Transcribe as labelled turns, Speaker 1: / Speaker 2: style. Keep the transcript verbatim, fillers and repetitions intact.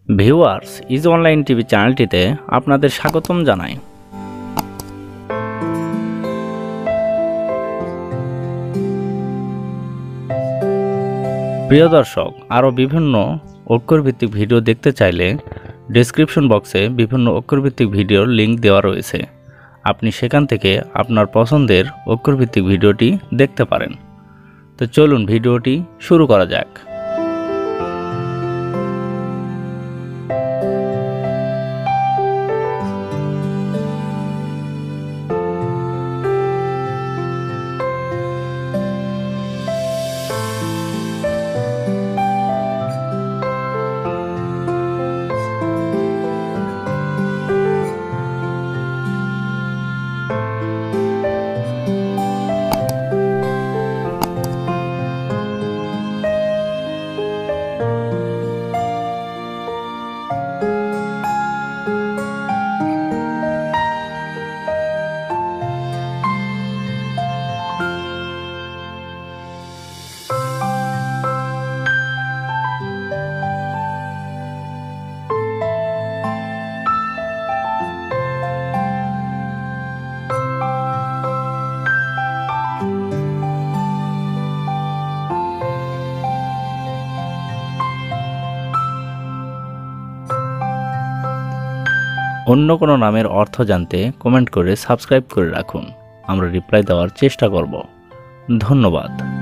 Speaker 1: Viewers is online TV চ্যানেলটিতে আপনাদের স্বাগতম জানাই। প্রিয় দর্শক, আরও বিভিন্ন অক্ষরভিত্তিক ভিডিও দেখতে চাইলে ডেসক্রিপশন বক্সে বিভিন্ন অক্ষরভিত্তিক ভিডিওর লিঙ্ক দেওয়া রয়েছে। আপনি সেখান থেকে আপনার পছন্দের অক্ষরভিত্তিক ভিডিওটি দেখতে পারেন। তো চলুন ভিডিওটি শুরু করা যাক। অন্য কোনো নামের অর্থ জানতে কমেন্ট করে সাবস্ক্রাইব করে রাখুন। আমরা রিপ্লাই দেওয়ার চেষ্টা করব। ধন্যবাদ।